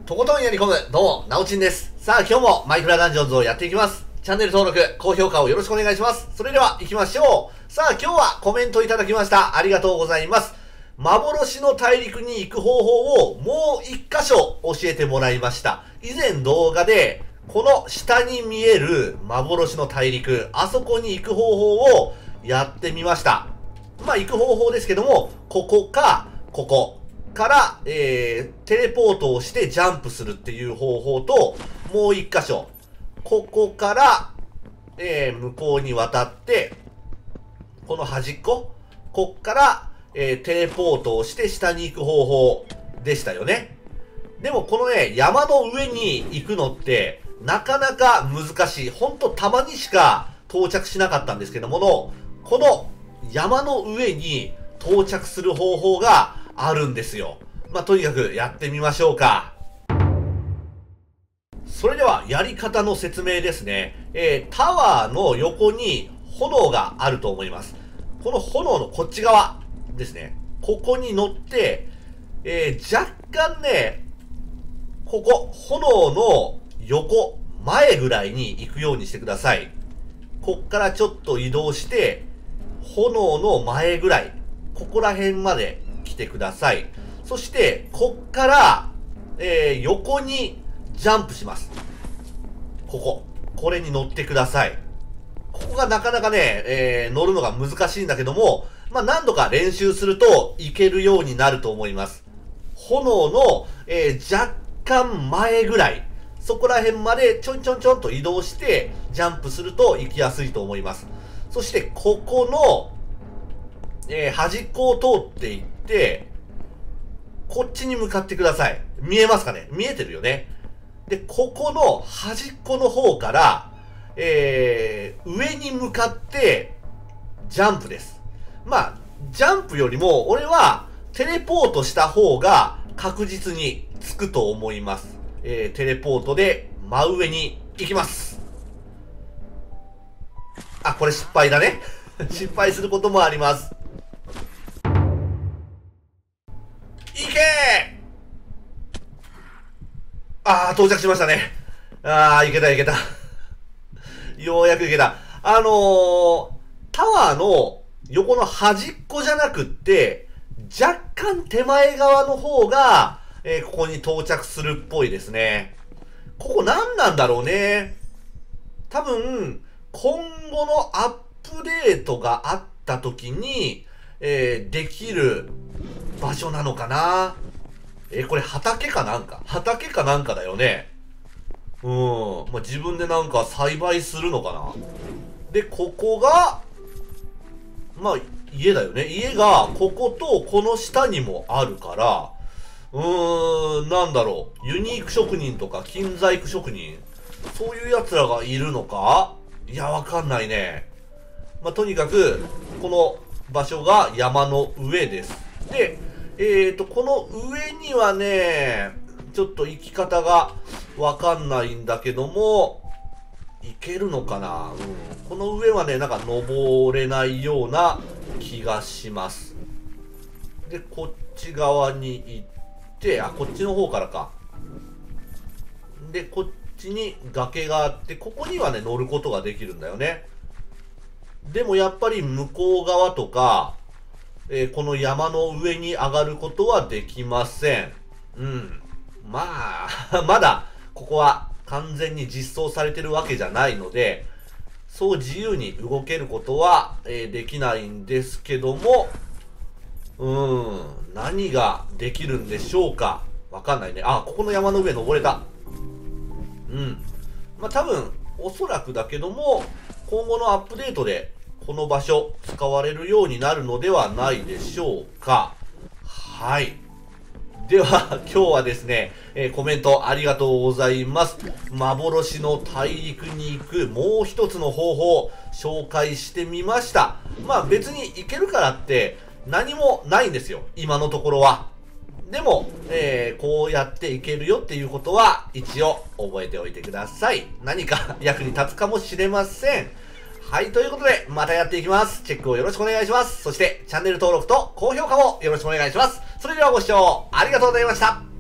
とことんやり込む、どうも、なおちんです。さあ、今日もマイクラダンジョンズをやっていきます。チャンネル登録、高評価をよろしくお願いします。それでは、行きましょう。さあ、今日はコメントいただきました。ありがとうございます。幻の大陸に行く方法をもう一箇所教えてもらいました。以前動画で、この下に見える幻の大陸、あそこに行く方法をやってみました。まあ、行く方法ですけども、ここか、ここ。から、テレポートをしてジャンプするっていう方法と、もう一箇所。ここから、向こうに渡って、この端っこ。こっから、テレポートをして下に行く方法でしたよね。でもこのね、山の上に行くのって、なかなか難しい。ほんとたまにしか到着しなかったんですけども、この山の上に到着する方法があるんですよ。まあ、とにかくやってみましょうか。それでは、やり方の説明ですね。タワーの横に炎があると思います。この炎のこっち側ですね。ここに乗って、若干ね、ここ、炎の横、前ぐらいに行くようにしてください。こっからちょっと移動して、炎の前ぐらい、ここら辺まで来てください。そして、こっから、横にジャンプします。これに乗ってください。ここがなかなかね、乗るのが難しいんだけども、まあ、何度か練習するといけるようになると思います。炎の、若干前ぐらい、そこら辺までちょんちょんちょんと移動して、ジャンプすると行きやすいと思います。そして、ここの、端っこを通っていって、こっちに向かってください。見えますかね？見えてるよね。で、ここの端っこの方から、上に向かって、ジャンプです。まあ、ジャンプよりも、俺は、テレポートした方が確実につくと思います。テレポートで真上に行きます。あ、これ失敗だね。失敗することもあります。行けー！あー、到着しましたね。あー、行けた行けた。ようやく行けた。タワーの横の端っこじゃなくって、若干手前側の方が、ここに到着するっぽいですね。ここ何なんだろうね。多分、今後のアップデートがあった時に、できる場所なのかな。これ畑かなんかだよね。まあ、自分でなんか栽培するのかな。で、ここが、まあ、家だよね。家が、こことこの下にもあるから、なんだろう。ユニーク職人とか金細工職人、そういう奴らがいるのか？いや、わかんないね。まあ、とにかく、この場所が山の上です。で、この上にはね、ちょっと行き方がわかんないんだけども、行けるのかな？この上はね、なんか登れないような気がします。で、こっち側に行って、あ、こっちの方からか。で、こっちに崖があって、ここにはね、乗ることができるんだよね。でもやっぱり向こう側とか、この山の上に上がることはできません。まあ、まだ、ここは完全に実装されてるわけじゃないので、そう自由に動けることは、できないんですけども、何ができるんでしょうか。わかんないね。あ、ここの山の上登れた。まあ多分、おそらくだけども、今後のアップデートで、この場所使われるようになるのではないでしょうか。はい。では、今日はですね、コメントありがとうございます。幻の大陸に行くもう一つの方法、紹介してみました。まあ別に行けるからって何もないんですよ。今のところは。でも、こうやっていけるよっていうことは一応覚えておいてください。何か役に立つかもしれません。はい、ということで、またやっていきます。チェックをよろしくお願いします。そして、チャンネル登録と高評価もよろしくお願いします。それではご視聴ありがとうございました。